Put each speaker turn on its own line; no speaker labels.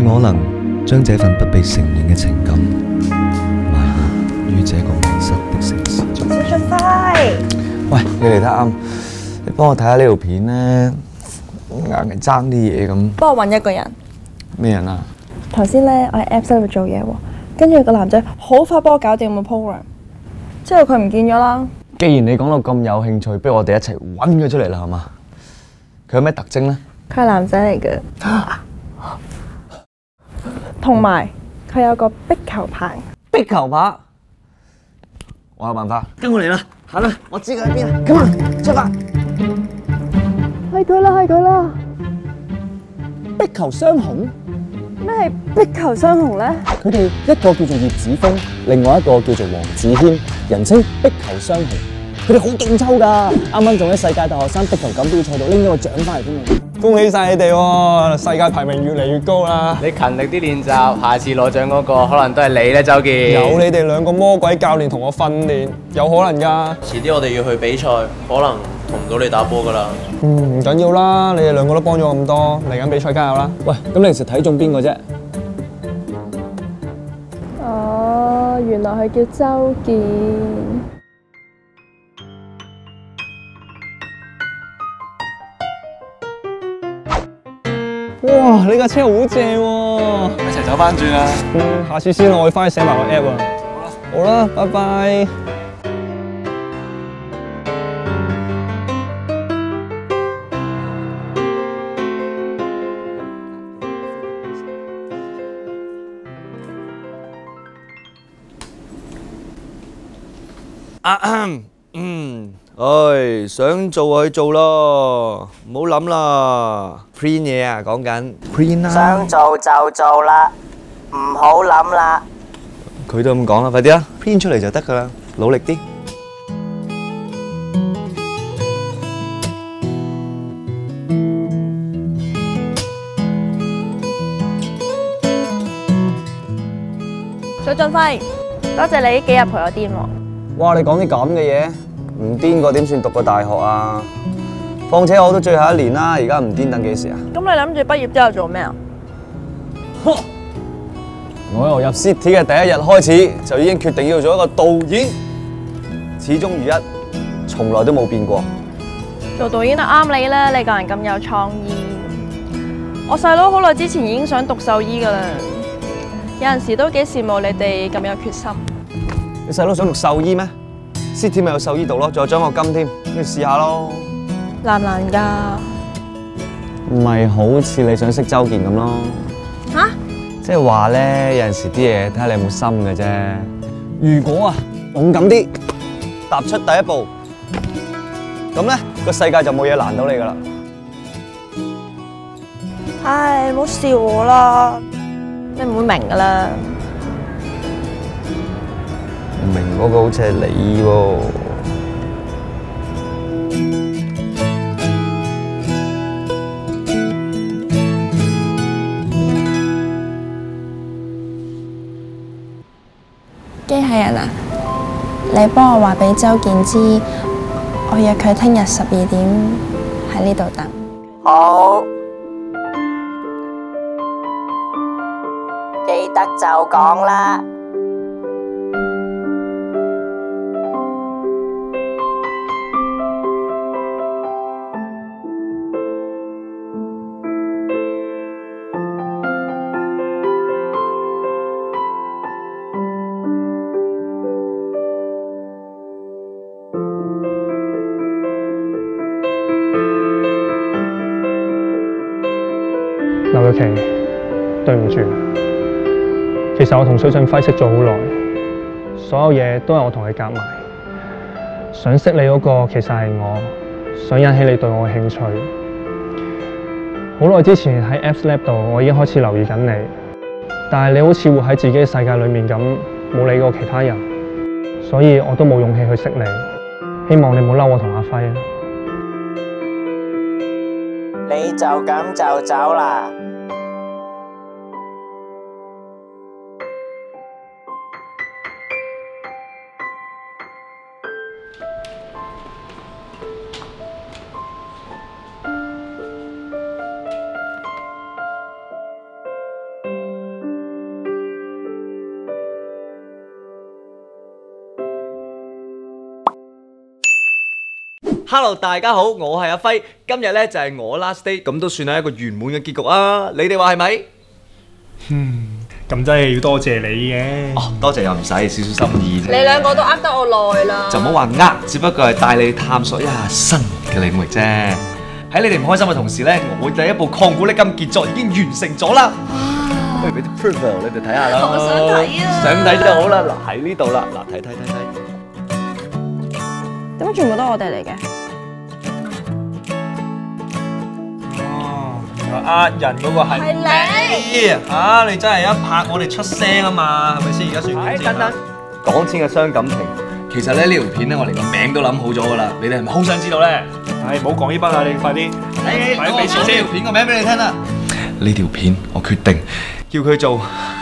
可能將這份不被承認嘅情感埋沒於這個迷失的城市中。
小俊輝，
喂，你嚟得啱，你幫我睇下呢條片咧，硬係爭啲嘢咁。
幫我揾一個人。
咩人啊？
頭先咧，我喺 Apps 度做嘢喎，跟住個男仔好快幫我搞掂個 program，之後佢唔見咗啦。
既然你講到咁有興趣，不如我哋一齊揾佢出嚟啦，好嘛？佢有咩特徵咧？
佢係男仔嚟嘅，同埋佢有個壁球拍。
壁球拍，我有辦法，跟我嚟啦，行啦，我知佢喺邊啊 ，come on， 出發。
係佢啦，係佢啦。
壁球雙雄？
咩係壁球雙雄咧？
佢哋一個叫做葉子峰，另外一個叫做黃子軒，人稱壁球雙雄。佢哋好勁抽㗎，啱啱仲喺世界大學生壁球錦標賽度拎咗個獎翻嚟添啊！恭喜晒你哋喎，世界排名越嚟越高啦！
你勤力啲練習，下次攞獎嗰個可能都係你咧，周健。
有你哋兩個魔鬼教練同我訓練，有可能㗎。
遲啲我哋要去比賽，可能同唔到你打波㗎啦。
唔緊要啦，你哋兩個都幫咗我咁多，嚟緊比賽加油啦！喂，咁你其實睇中邊個啫？
哦，原來佢叫周健。
哇！你架車好正喎，
一齊走翻轉啊！
下次先，我要翻去寫埋個 app 啊。好啦，拜拜。想做就去做咯，唔好諗啦。print 嘢啊，講緊 print 啦。
想做就做啦，唔好諗啦。
佢都咁講啦，快啲啦 ，print 出嚟就得噶啦，努力啲。
小俊輝，多謝你呢幾日陪我癲喎。
哇！你講啲咁嘅嘢，唔癲過點算讀個大學啊？況且我都最後一年啦，而家唔癲等幾時啊？
咁你諗住畢業之後做咩啊？
我由入 City 嘅第一日開始，就已經決定要做一個導演，始終如一，從來都冇變過。
做導演都啱你啦，你個人咁有創意。我細佬好耐之前已經想讀獸醫噶啦，有陣時都幾羨慕你哋咁有決心。
你細佬想讀獸醫咩 ？City 咪有獸醫讀咯，仲有獎學金添，你試下咯。
難唔難㗎？
唔係好似你想識周健咁咯。
嚇？
即係話咧，有陣時啲嘢睇下你有冇心嘅啫。如果啊，勇敢啲，踏出第一步，咁咧個世界就冇嘢難到你噶啦。
唉，唔好笑我啦，你唔會明㗎啦。
唔明嗰個好似係你喎。
機械人啊，你幫我話俾周健知，我約佢聽日12點喺呢度等。
好，記得就講啦。
劉若琪，對唔住，其實我同水俊輝識咗好耐，所有嘢都係我同佢夾埋。想識你嗰個其實係我，想引起你對我嘅興趣。好耐之前喺 Apps Lab 度，我已經開始留意緊你，但係你好似活喺自己嘅世界裏面咁，冇理過其他人，所以我都冇勇氣去識你。希望你唔好嬲我同阿輝啊！
你就咁就走啦？
Hello， 大家好，我係阿輝，今日咧就係我 last day，咁都算係一個圓滿嘅結局啊！你哋話係咪？
咁真係要多謝你嘅。
哦，多謝又唔使，少少心意啫。
你兩個都呃得我耐啦。
就唔好話呃，只不過係帶你探索一下新嘅領域啫。喺你哋唔開心嘅同時咧，我第一部曠古爍今傑作已經完成咗啦。不如俾啲 preview 你哋睇下啦。
我想睇啊！
想睇就好啦，嗱喺呢度啦，嗱睇。
點解全部都係我哋嚟嘅？
哦，原來呃人嗰個係
你
啊！你真係一拍我哋出聲啊嘛，係咪先？而家算點先啊？
講錢嘅傷感情，其實咧呢條片咧我連個名都諗好咗噶啦，你哋係咪好想知道咧？
唉，唔好講呢筆啦，你快啲，快啲俾錢先。
條片個名俾你聽啦。呢條片我決定叫佢做